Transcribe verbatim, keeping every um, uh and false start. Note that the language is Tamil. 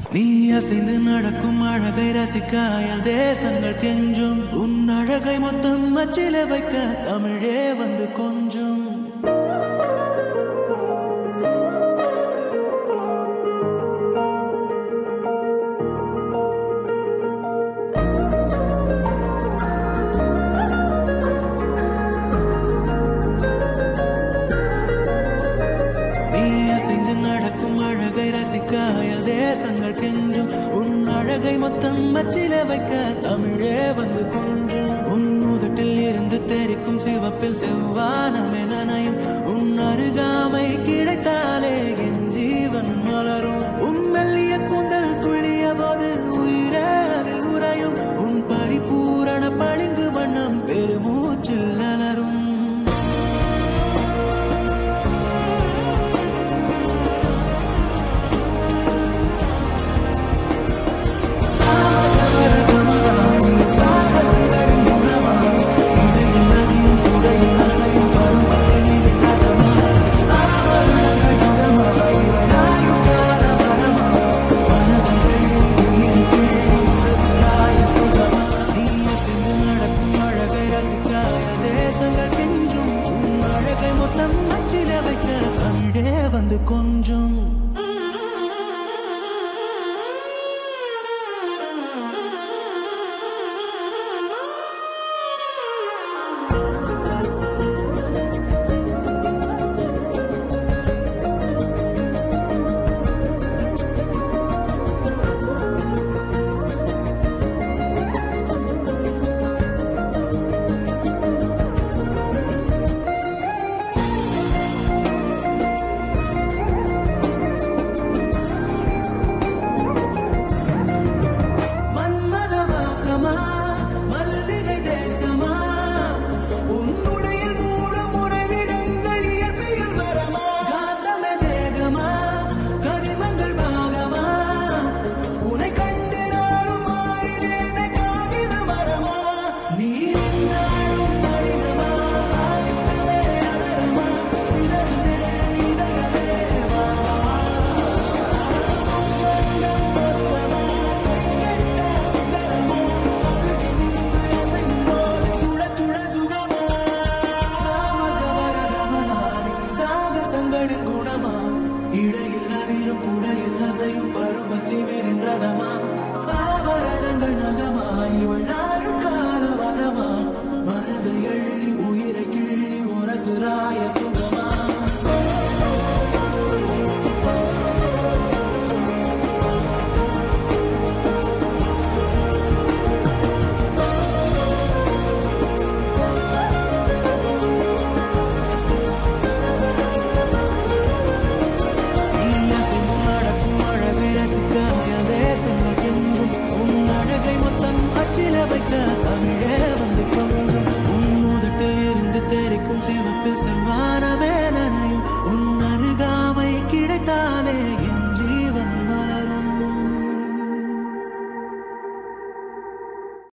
நீ அசைந்து நடக்கும் அழகை ரசிக்க அயல் தேசங்கள் கெஞ்சும் உன் அழகை மொத்தம் அச்சில வைக்க தமிழே வந்து கொஞ்சும் தேசங்கள் கெஞ்சும் உன் அழகை மொத்தம் அச்சில வைக்க தமிழே வந்து கொஞ்சும் உன் உதட்டில் இருந்து தெரிக்கும் சிவப்பில் செவ்வானமே நனையும் உன் அருகாமை கிடைத்தாலே என் ஜீவன் மலரும்